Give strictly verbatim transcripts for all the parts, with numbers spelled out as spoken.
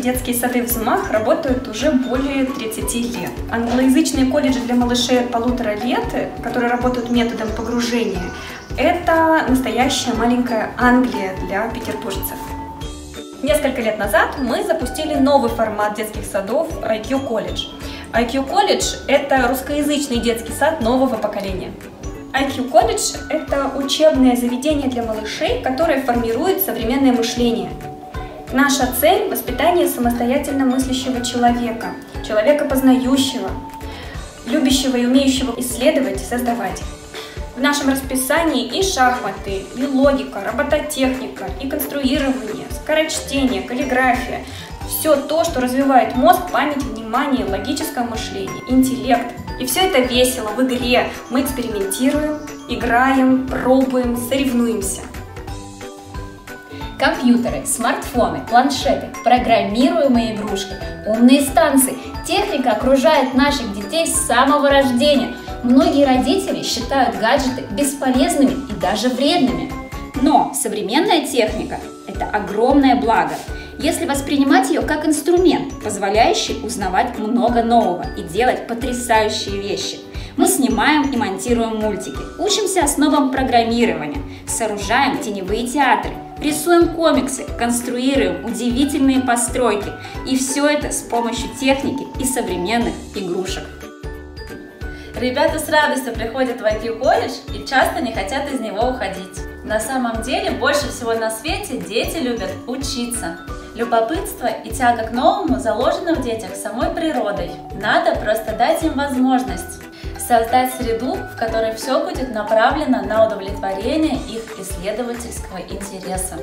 детские сады «Взмах» работают уже более тридцати лет. Англоязычные колледжи для малышей от полутора лет, которые работают методом погружения, это настоящая маленькая Англия для петербуржцев. Несколько лет назад мы запустили новый формат детских садов ай кью колледж. ай кью колледж – это русскоязычный детский сад нового поколения. ай кью колледж – это учебное заведение для малышей, которое формирует современное мышление. Наша цель – воспитание самостоятельно мыслящего человека, человека познающего, любящего и умеющего исследовать и создавать. В нашем расписании и шахматы, и логика, робототехника, и конструирование, скорочтение, каллиграфия – все то, что развивает мозг, память, внимание, логическое мышление, интеллект. И все это весело, в игре. Мы экспериментируем, играем, пробуем, соревнуемся. Компьютеры, смартфоны, планшеты, программируемые игрушки, умные станции. Техника окружает наших детей с самого рождения. Многие родители считают гаджеты бесполезными и даже вредными. Но современная техника – это огромное благо, если воспринимать ее как инструмент, позволяющий узнавать много нового и делать потрясающие вещи. Мы снимаем и монтируем мультики, учимся основам программирования, сооружаем теневые театры, рисуем комиксы, конструируем удивительные постройки. И все это с помощью техники и современных игрушек. Ребята с радостью приходят в ай кью колледж и часто не хотят из него уходить. На самом деле, больше всего на свете дети любят учиться. Любопытство и тяга к новому заложены в детях самой природой. Надо просто дать им возможность создать среду, в которой все будет направлено на удовлетворение их исследовательского интереса.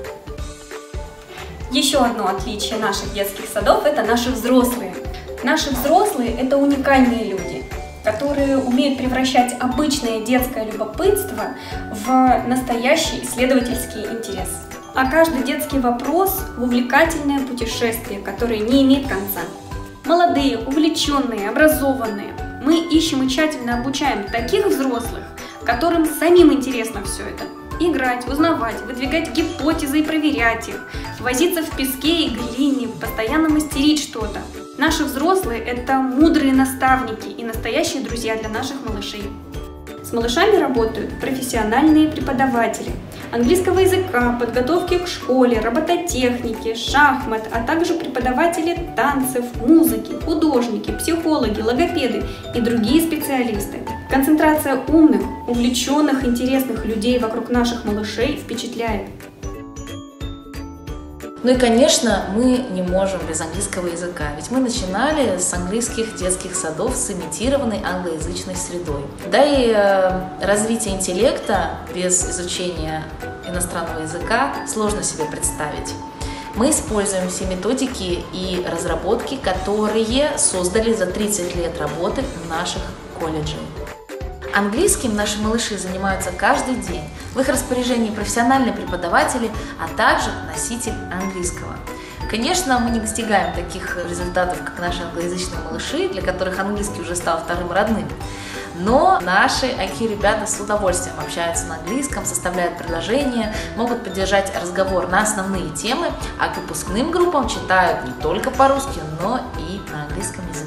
Еще одно отличие наших детских садов – это наши взрослые. Наши взрослые – это уникальные люди, которые умеют превращать обычное детское любопытство в настоящий исследовательский интерес. А каждый детский вопрос – в увлекательное путешествие, которое не имеет конца. Молодые, увлеченные, образованные. Мы ищем и тщательно обучаем таких взрослых, которым самим интересно все это. Играть, узнавать, выдвигать гипотезы и проверять их, возиться в песке и глине, постоянно мастерить что-то. Наши взрослые – это мудрые наставники и настоящие друзья для наших малышей. С малышами работают профессиональные преподаватели английского языка, подготовки к школе, робототехники, шахмат, а также преподаватели танцев, музыки, художники, психологи, логопеды и другие специалисты. Концентрация умных, увлеченных, интересных людей вокруг наших малышей впечатляет. Ну и, конечно, мы не можем без английского языка, ведь мы начинали с английских детских садов с имитированной англоязычной средой. Да и э, развитие интеллекта без изучения иностранного языка сложно себе представить. Мы используем все методики и разработки, которые создали за тридцать лет работы наших колледжей. Английским наши малыши занимаются каждый день. В их распоряжении профессиональные преподаватели, а также носитель английского. Конечно, мы не достигаем таких результатов, как наши англоязычные малыши, для которых английский уже стал вторым родным. Но наши ай кью ребята с удовольствием общаются на английском, составляют предложения, могут поддержать разговор на основные темы, а к выпускным группам читают не только по-русски, но и на английском языке.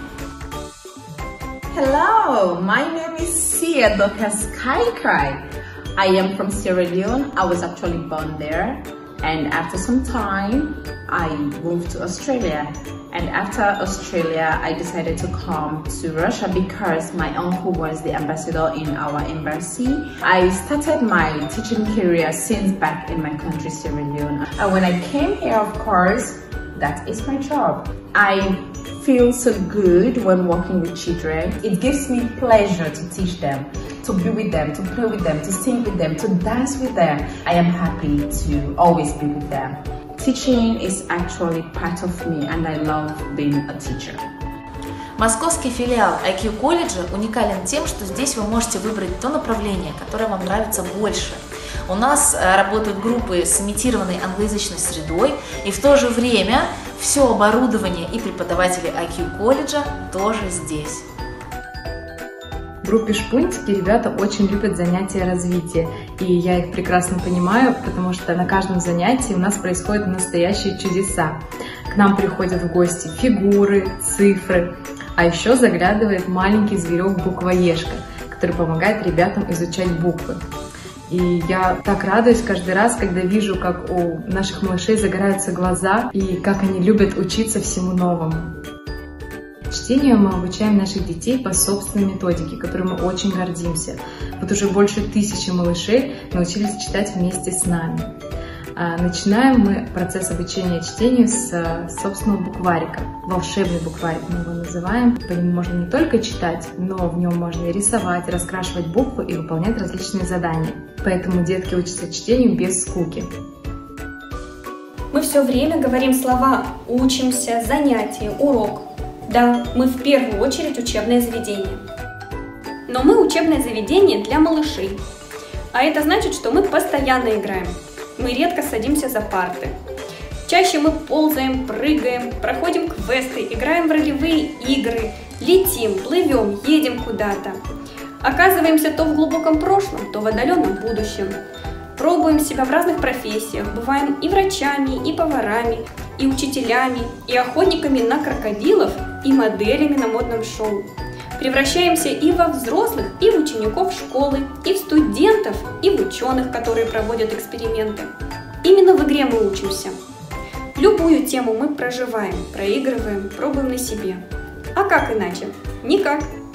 Hello, my name is Sia Dokas Kaikai. I am from Sierra Leone. I was actually born there, and after some time, I moved to Australia. And after Australia, I decided to come to Russia because my uncle was the ambassador in our embassy. I started my teaching career since back in my country, Sierra Leone. And when I came here, of course, that is my job. I feel so good when working with children. It gives me pleasure to teach them, to be with them, to play with them, to sing with them, to dance with them. I am happy to always be with them. Teaching is actually part of me, and I love being a teacher. Московский филиал ай кью колледжа уникален тем, что здесь вы можете выбрать то направление, которое вам нравится больше. У нас работают группы с имитированной англоязычной средой, и в то же время все оборудование и преподаватели ай кью колледжа тоже здесь. В группе «Шпунтики» ребята очень любят занятия развития, и я их прекрасно понимаю, потому что на каждом занятии у нас происходят настоящие чудеса. К нам приходят в гости фигуры, цифры, а еще заглядывает маленький зверек-буквоежка, который помогает ребятам изучать буквы. И я так радуюсь каждый раз, когда вижу, как у наших малышей загораются глаза и как они любят учиться всему новому. Чтению мы обучаем наших детей по собственной методике, которой мы очень гордимся. Вот уже больше тысячи малышей научились читать вместе с нами. Начинаем мы процесс обучения чтению с собственного букварика. Волшебный букварик мы его называем. По нему можно не только читать, но в нем можно и рисовать, раскрашивать буквы и выполнять различные задания. Поэтому детки учатся чтению без скуки. Мы все время говорим слова «учимся», «занятие», «урок». Да, мы в первую очередь учебное заведение. Но мы учебное заведение для малышей. А это значит, что мы постоянно играем. Мы редко садимся за парты. Чаще мы ползаем, прыгаем, проходим квесты, играем в ролевые игры, летим, плывем, едем куда-то. Оказываемся то в глубоком прошлом, то в отдаленном будущем. Пробуем себя в разных профессиях, бываем и врачами, и поварами, и учителями, и охотниками на крокодилов, и моделями на модном шоу. Превращаемся и во взрослых, и в учеников школы, и в студентов, и в ученых, которые проводят эксперименты. Именно в игре мы учимся. Любую тему мы проживаем, проигрываем, пробуем на себе. А как иначе? Никак.